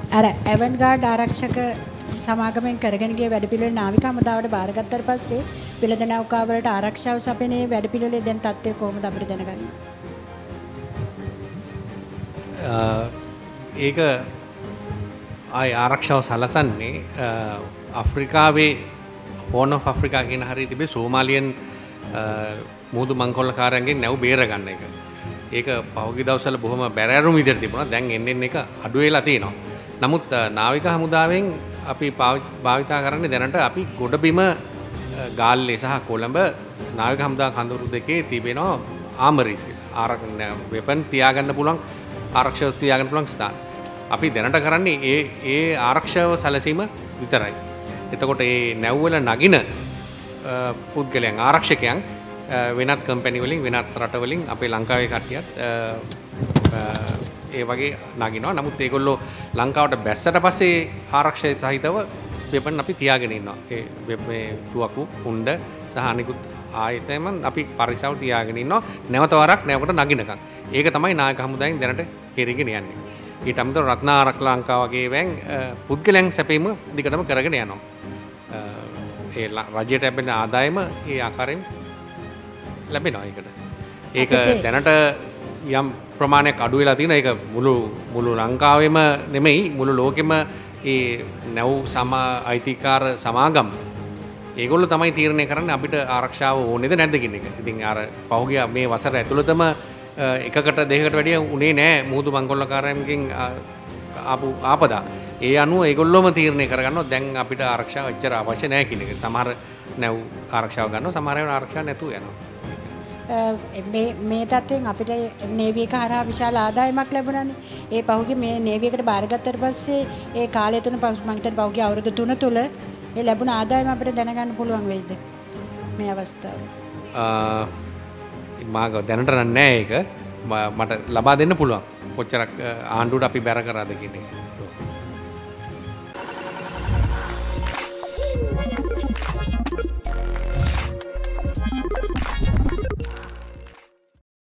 අර ඇවන්ගාඩ් ආරක්ෂක සමාගමෙන් කරගෙන ගිය වැඩපිළිවෙල නාවික හමුදාවට බාරගත්තට පස්සේ පිළිද නෞකාවලට ආරක්ෂාව සපයන්නේ වැඩපිළිවෙලේ දැන් තත්ත්වය කොහොමද අපිට දැනගන්න? ඒක ආයි ආරක්ෂාව සලසන්නේ අප්‍රිකාවේ හෝන් ඔෆ් අප්‍රිකා කියන හරිය තිබේ සෝමාලියන් මුහුදු මංකොල්ලකාරයන්ගෙන් නැව් බේර ගන්න එක. ඒක පහුගිය දවස්වල බොහොම බැරෑරුම් විදිහට තිබුණා. දැන් එන්න එක අඩු වෙලා තියෙනවා. නමුත් නාවික හමුදාවෙන් අපි භාවිතා කරන්නේ දැනට අපි ගොඩබිම ගාල්ලේ සහ කොළඹ නාවික හමුදා කඳවුරු දෙකේ තිබෙනවා ආමරීස් කියලා. වෙපන් තියාගන්න පුළුවන් ආරක්ෂක තියාගන්න පුළුවන් ස්ථාන. අපි දැනට කරන්නේ ඒ ආරක්ෂාව සැලසීම විතරයි. එතකොට මේ නැව්වල නගින පුද්ගලයන් ආරක්ෂකයන් වෙනත් කම්පැනි වලින් වෙනත් රටවලින් අපේ ලංකාවේ කට්ටියත් ඒ වගේ නගිනවා. නමුත් ඒගොල්ලෝ ලංකාවට බැස්සට පස්සේ ආරක්ෂය සහිතව වෙපන් අපි තියාගෙන ඉන්නවා. මේ තුවක්කු උණ්ඩ සහ අනිකුත් ආයතනයන් අපි පරිසව තියාගෙන ඉන්නවා. නැවත වරක් නැවකට නගිනකම්. ඒක තමයි නායක හමුදායෙන් දැනට කෙරගෙන යන්නේ. ඊට අමතරව රත්න ආරක්ෂක ලංකාව වගේ වැන් පුද්ගලයන් සැපීම දිගටම කරගෙන යනවා. ඒ රජයට ලැබෙන ආදායම ඒ ආකාරයෙන් ලැබෙනවා ඒකට. ඒක දැනට යම් ප්‍රමාණයක් අඩු වෙලා තියෙනවා. ඒක මුළු ලංකාවෙම නෙමෙයි මුළු ලෝකෙම ඒ නැව් අයිතිකාර සමාගම් ඒගොල්ලෝ තමයි තීරණය කරන්නේ අපිට ආරක්ෂාව ඕනේද නැද්ද කියන එක. ඉතින් අර පහුගිය මේ වසර ඇතුළතම එකකට දෙකකට වැඩිය උනේ නැහැ මුහුදු මංකොල්ලකාරයන්ගෙන් ආපු ආපදා. ඒ අනුව ඒගොල්ලෝම තීරණය කරගන්නවා දැන් අපිට ආරක්ෂාව එච්චර අවශ්‍ය නැහැ කියන එක. සමහර නැව් ආරක්ෂාව ගන්නවා සමහර ඒවා ආරක්ෂාව නැතුව යනවා. මේ තත්ත්වයෙන් අපිට නේවි එක හරහා විශාල ආදායමක් ලැබුණානේ. ඒ පහුගිය මේ නේවි එකට බාරගත්තට පස්සේ ඒ කාලය තුන මම හිතන්නේ පහුගිය අවුරුදු 3 තුල ඒ ලැබුණ ආදායම අපිට දැනගන්න පුළුවන් වෙයිද මේ අවස්ථාවේ? මාග දැනට නැහැ ඒක. මට ලබා දෙන්න පුළුවන්. කොච්චරක් ආණ්ඩුවට අපි බැර කරාද කියන එක.